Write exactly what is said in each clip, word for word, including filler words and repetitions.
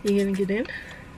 You gonna get in?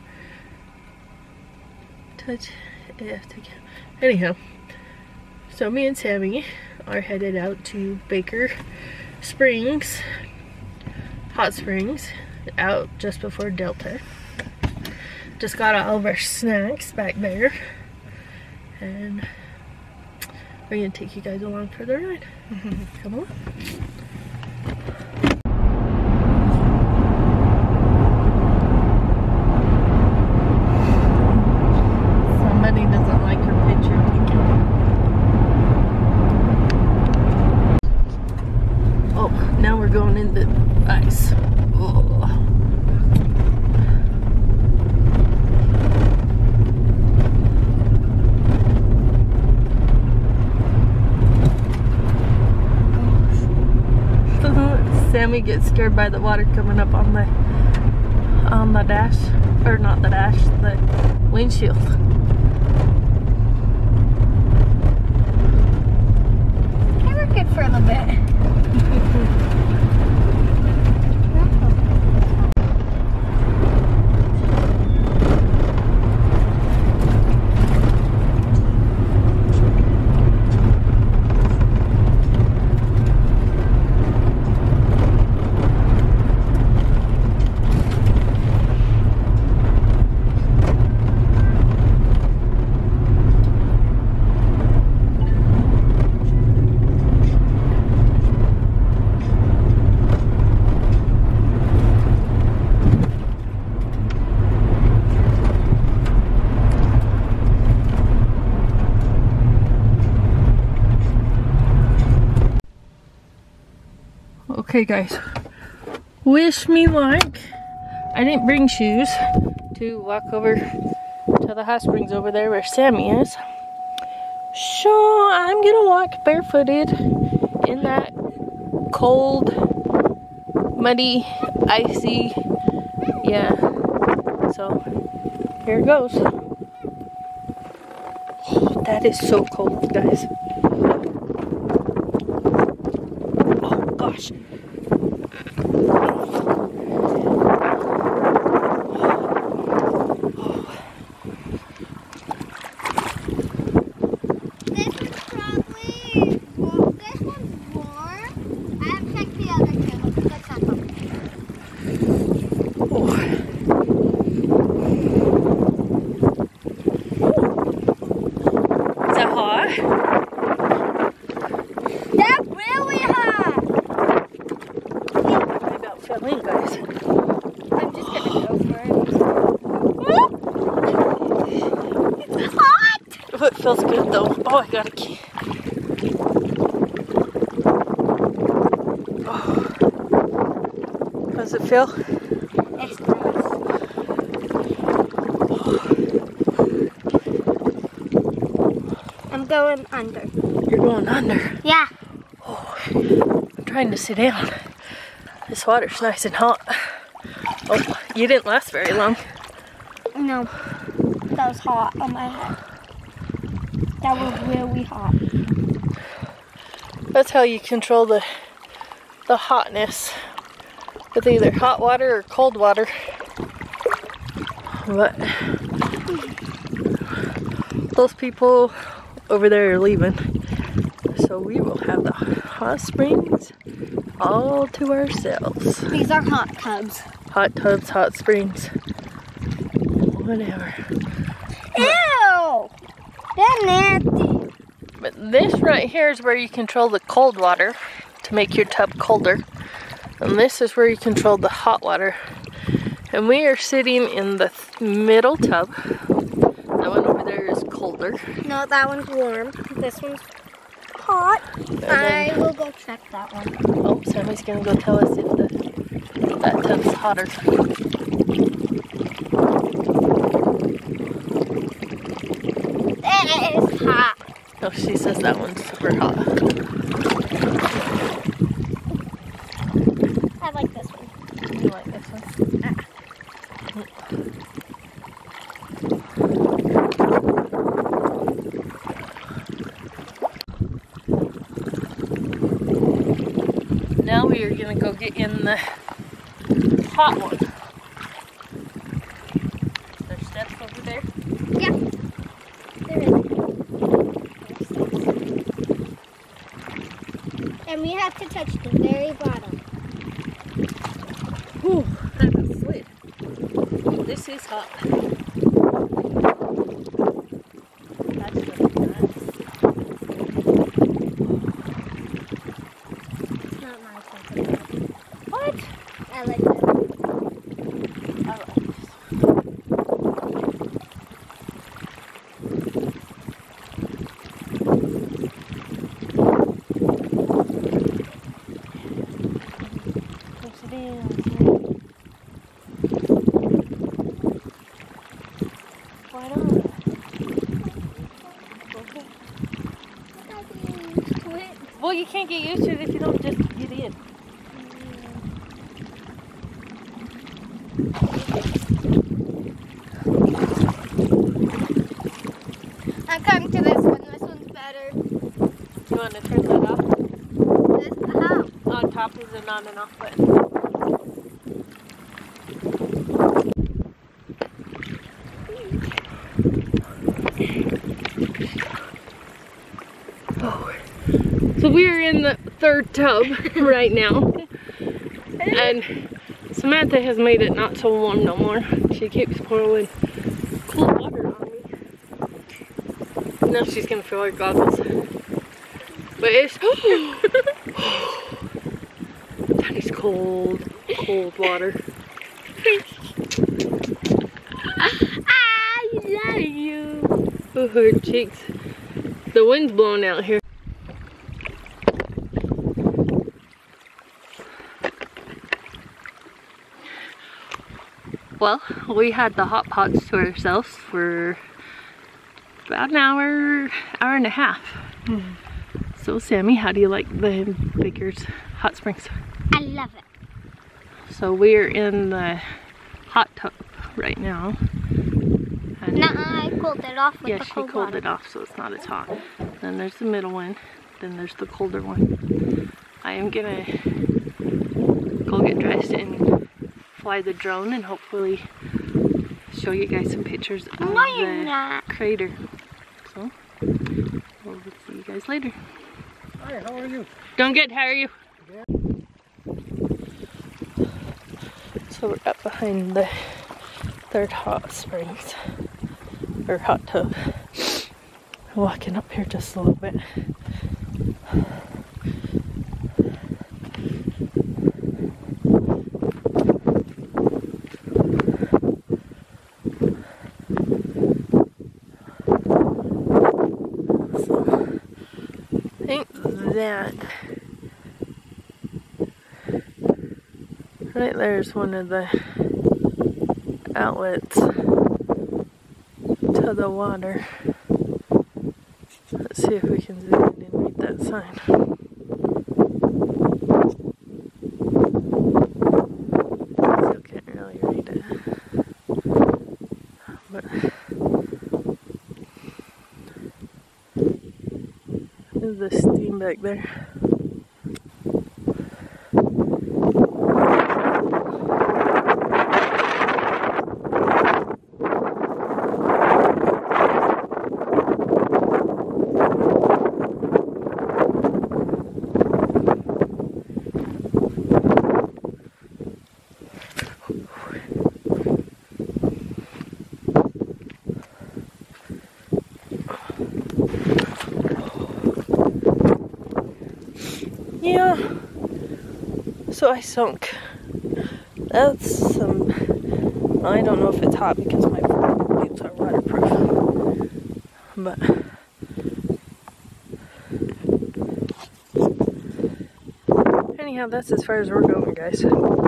Touch F to get. Anyhow, so me and Sammy are headed out to Baker Springs, Hot Springs, out just before Delta. Just got all of our snacks back there, and we're gonna take you guys along for the ride. Come on. Somebody doesn't like her picture taken. Oh, now we're going into ice. Oh. Sammy gets scared by the water coming up on the on the dash, or not the dash, the windshield. Okay, we're good for a little bit. Okay guys, wish me luck. I didn't bring shoes to walk over to the hot springs over there where Sammy is. So I'm gonna walk barefooted in that cold, muddy, icy, yeah. So here it goes. Oh, that is so cold, guys. Oh gosh. It feels good though. Oh, I got a key. Oh. How does it feel? It's nice. I'm going under. You're going under? Yeah. Oh, I'm trying to sit down. This water's nice and hot. Oh, you didn't last very long. No, that was hot on my head. That was really hot. That's how you control the the hotness with either hot water or cold water. But those people over there are leaving, so we will have the hot springs all to ourselves. These are hot tubs. Hot tubs, hot springs, whatever. Ew! They're nasty. But this right here is where you control the cold water to make your tub colder. And this is where you control the hot water. And we are sitting in the th middle tub. That one over there is colder. No, that one's warm. This one's hot. I will go check that one. Oh, Sammy's gonna go tell us if the, that tub's hotter. It is hot. Oh, she says that one's super hot. I like this one. You like this one? Ah. Now we are gonna go get in the hot one. Over there? Yeah. There is. And we have to touch the very bottom. Ooh, that's a slid. This is hot. That's just nice. It's not nice like that. What? I like that. I like this. Push it in. Why not? Okay. To it. Well, you can't get used to it if you don't just get in. I'm coming to this one. This one's better. You want to turn that off? This, how? On top is an on and off button. Oh. So we're in the third tub right now. And Samantha has made it not so warm no more. She keeps pouring cold water on me. Now she's gonna fill her goggles. But it's that is cold, cold water. I love you. Oh, her cheeks. The wind's blowing out here. Well, we had the hot pots to ourselves for about an hour, hour and a half. Mm-hmm. So Sammy, how do you like the Baker's hot springs? I love it. So we're in the hot tub right now. And Nuh-uh, I cooled it off with yeah, the she cold cooled water. it off so it's not as hot. Then there's the middle one. Then there's the colder one. I am gonna go get dressed and fly the drone and hopefully show you guys some pictures of No, you're the not. crater. So we'll see you guys later. Hi, how are you? Don't get how are you? Yeah. So we're up behind the third hot springs, or hot tub. Walking up here just a little bit. So, I think that right there's one of the outlets to the water. Let's see if we can zoom in and read that sign. Still can't really read it. But there's the steam back there. Yeah, so I sunk. That's some, well, I don't know if it's hot because my boots are waterproof, but anyhow, that's as far as we're going, guys.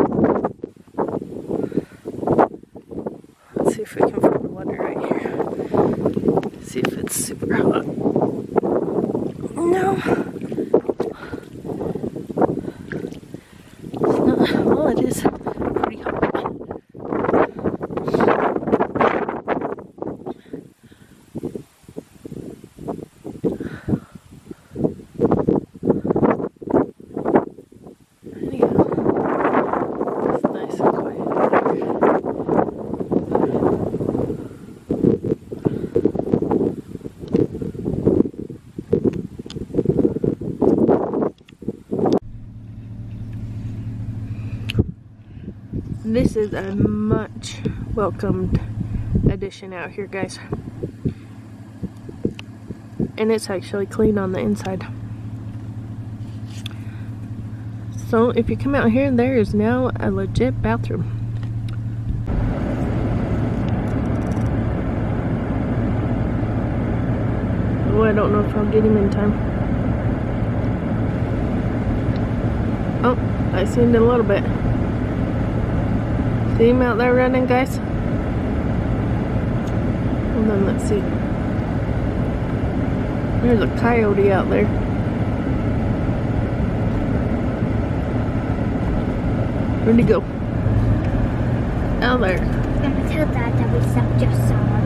Let's see if we can find the water right here. See if it's super hot. No. Well, it is pretty hot. Anyhow, it's nice and quiet here. This is a much welcomed addition out here, guys. And it's actually clean on the inside. So if you come out here, there is now a legit bathroom. Oh, I don't know if I'll get him in time. Oh, I seen it a little bit. See him out there running, guys? And then let's see. There's a coyote out there. Where'd he go? Out there. I'm gonna tell Dad that we saw- just saw